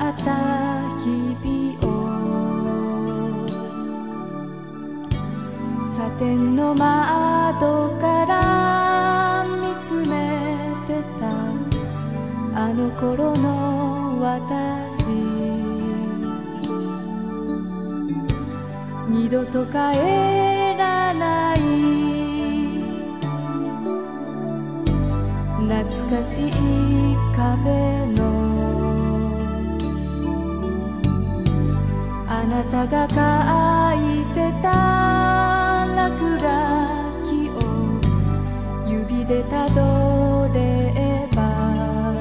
った日々をサテンの窓から見つめてたあの頃の私、二度と帰らない懐かしい壁のあなたが書いてた落書きを指でたどれば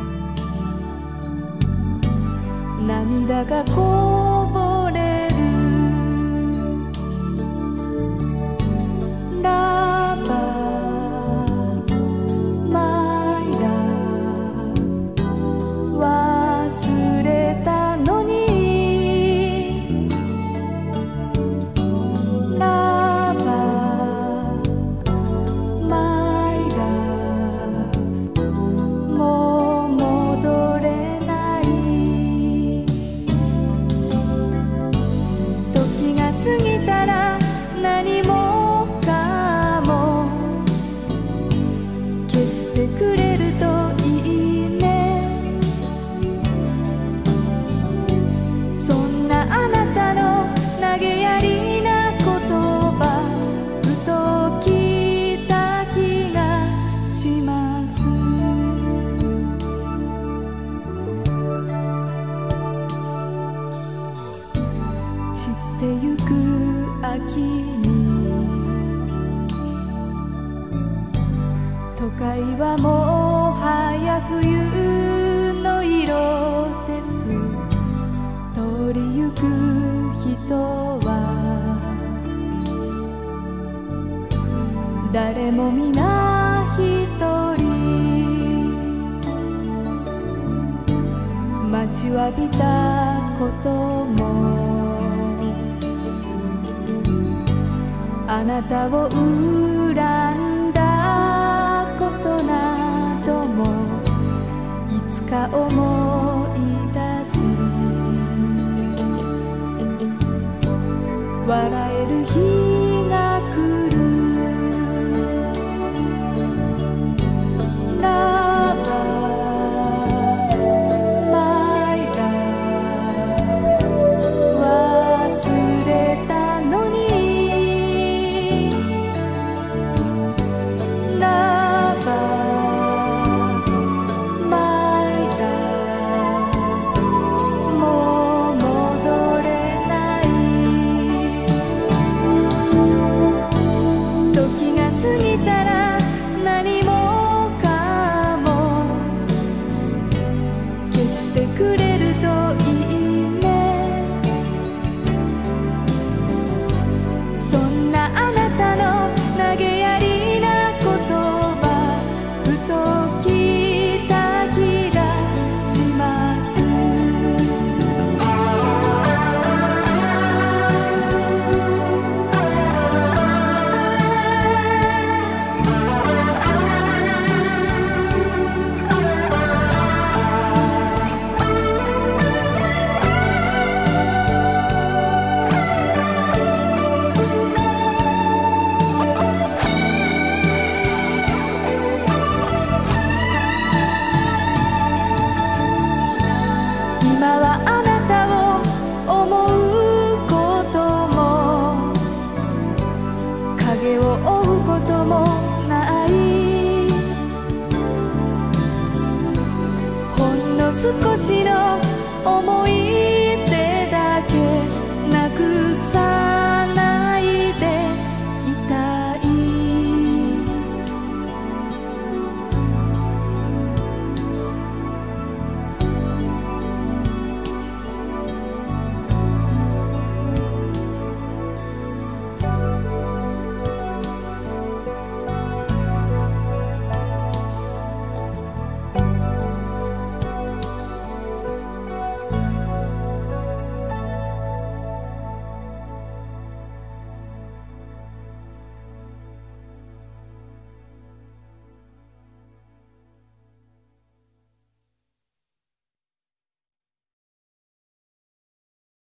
涙がこぼれる。ラバマイラ忘れたのにラバマイラもう戻れない時が過ぎたら何もかも消してくれるといいね。そんなあなたの投げやりな言葉ふと聞いた気がします。散ってゆく秋に都会はもはや冬の色です。通りゆく人は誰も皆一人待ちわびたこともあなたを恨んだことなどもいつか思い出し笑える日が来る。ラバマイラ忘れたのにラバマイラもう戻れない時が過ぎたら何もかも消してくれるといいね。そんなあなたの投げやりな言葉ふと聞いた気がします。今はあなたを思うことも影を追うこともない。ほんの少しの思い